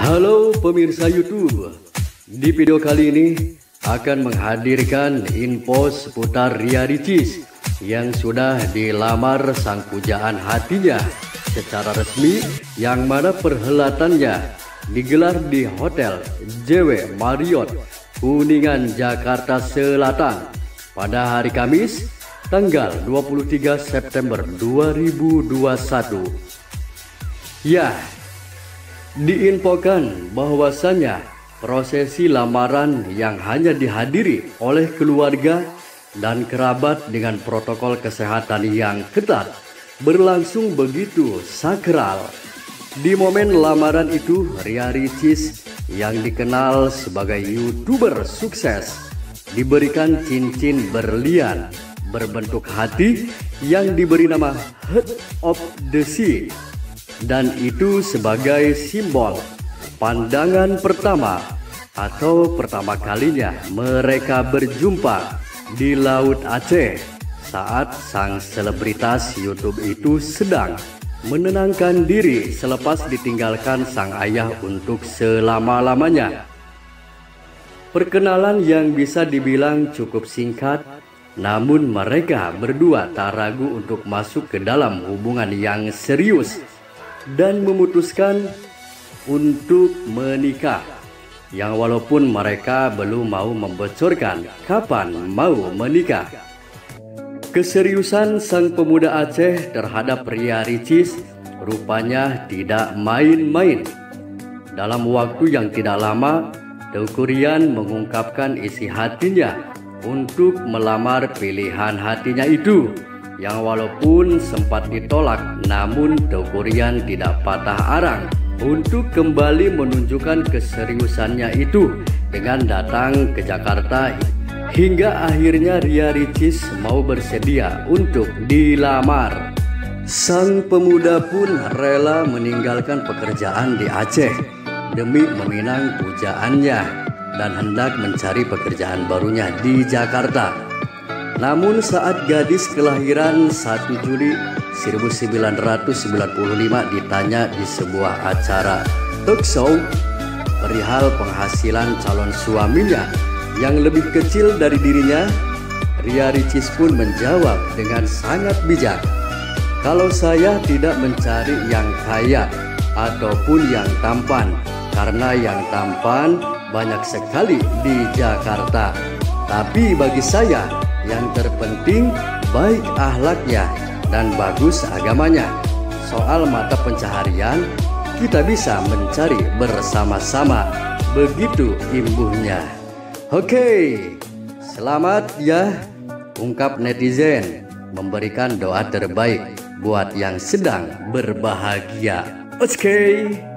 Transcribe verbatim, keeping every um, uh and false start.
Halo pemirsa YouTube, di video kali ini akan menghadirkan info seputar Ria Ricis yang sudah dilamar sang pujaan hatinya secara resmi, yang mana perhelatannya digelar di Hotel J W Marriott Kuningan, Jakarta Selatan pada hari Kamis tanggal dua puluh tiga September dua ribu dua puluh satu. Ya, diinfokan bahwasannya prosesi lamaran yang hanya dihadiri oleh keluarga dan kerabat dengan protokol kesehatan yang ketat berlangsung begitu sakral. Di momen lamaran itu, Ria Ricis yang dikenal sebagai YouTuber sukses diberikan cincin berlian berbentuk hati yang diberi nama Heart of the Sea, dan itu sebagai simbol pandangan pertama atau pertama kalinya mereka berjumpa di Laut Aceh saat sang selebritas YouTube itu sedang menenangkan diri selepas ditinggalkan sang ayah untuk selama-lamanya. Perkenalan yang bisa dibilang cukup singkat, namun mereka berdua tak ragu untuk masuk ke dalam hubungan yang serius dan memutuskan untuk menikah, yang walaupun mereka belum mau membocorkan kapan mau menikah. Keseriusan sang pemuda Aceh terhadap Ria Ricis rupanya tidak main-main. Dalam waktu yang tidak lama, Teuku Ryan mengungkapkan isi hatinya untuk melamar pilihan hatinya itu, yang walaupun sempat ditolak, namun Teuku Ryan tidak patah arang untuk kembali menunjukkan keseriusannya itu dengan datang ke Jakarta, hingga akhirnya Ria Ricis mau bersedia untuk dilamar. Sang pemuda pun rela meninggalkan pekerjaan di Aceh demi meminang pujaannya dan hendak mencari pekerjaan barunya di Jakarta. Namun saat gadis kelahiran satu Juli seribu sembilan ratus sembilan puluh lima ditanya di sebuah acara talk show perihal penghasilan calon suaminya yang lebih kecil dari dirinya, Ria Ricis pun menjawab dengan sangat bijak, "Kalau saya tidak mencari yang kaya ataupun yang tampan, karena yang tampan banyak sekali di Jakarta. Tapi bagi saya yang terpenting baik akhlaknya dan bagus agamanya. Soal mata pencaharian kita bisa mencari bersama-sama." Begitu imbuhnya. Oke, selamat ya, ungkap netizen, memberikan doa terbaik buat yang sedang berbahagia. Oke.